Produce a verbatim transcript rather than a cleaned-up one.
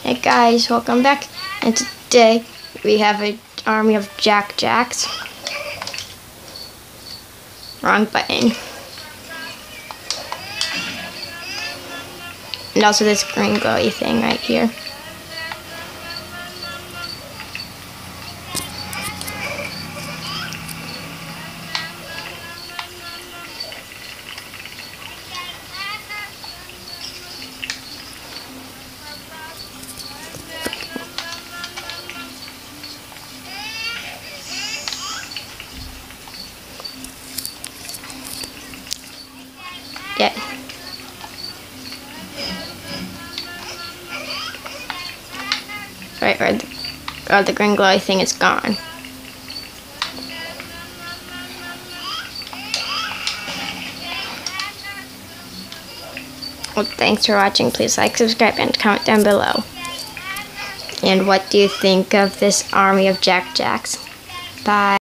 Hey guys, welcome back, and today we have an army of Jack Jacks. Wrong button. And also this green glowy thing right here. Yeah. Right, or the, or the green glowy thing is gone. Well, thanks for watching. Please like, subscribe, and comment down below. And what do you think of this army of Jack Jacks? Bye.